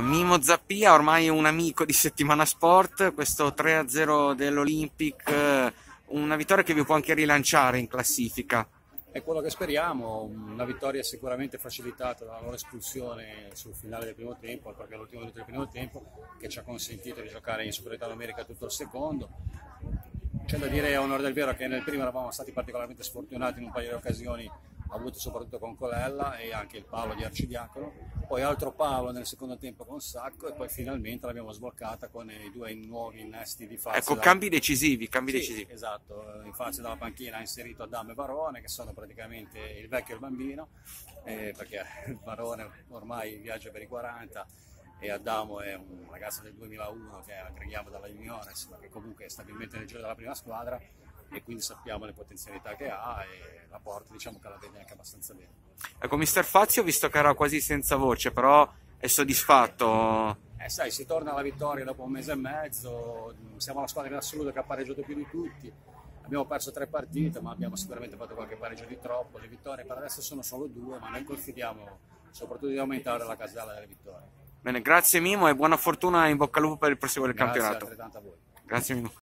Mimo Zappia, ormai un amico di Settimana Sport, questo 3-0 dell'Olympic, una vittoria che vi può anche rilanciare in classifica. È quello che speriamo, una vittoria sicuramente facilitata dalla loro espulsione sul finale del primo tempo, proprio all'ultimo minuto del primo tempo, che ci ha consentito di giocare in superiorità numerica tutto il secondo. C'è da dire a onore del vero che nel primo eravamo stati particolarmente sfortunati in un paio di occasioni avute soprattutto con Colella e anche il palo di Arcidiacono, poi altro palo nel secondo tempo con Sacco e poi finalmente l'abbiamo sbloccata con i due nuovi innesti di Fazio. Ecco, cambi decisivi, Sì, esatto, in Fazio dalla panchina ha inserito Adamo e Varone che sono praticamente il vecchio e il bambino, perché Varone ormai viaggia per i 40 e Adamo è un ragazzo del 2001 che aggreghiamo dalla Juniores, ma che comunque è stabilmente nel giro della prima squadra e quindi sappiamo le potenzialità che ha e la porta diciamo che la vede anche abbastanza bene. Ecco, Mister Fazio, visto che era quasi senza voce, però è soddisfatto. Sai, si torna alla vittoria dopo un mese e mezzo, siamo la squadra in assoluto che ha pareggiato più di tutti, abbiamo perso 3 partite ma abbiamo sicuramente fatto qualche pareggio di troppo, le vittorie per adesso sono solo 2 ma noi confidiamo soprattutto di aumentare la casella delle vittorie. Bene, grazie Mimo e buona fortuna, in bocca al lupo per il proseguo del Grazie campionato. altrettanto a voi. Grazie Mimo.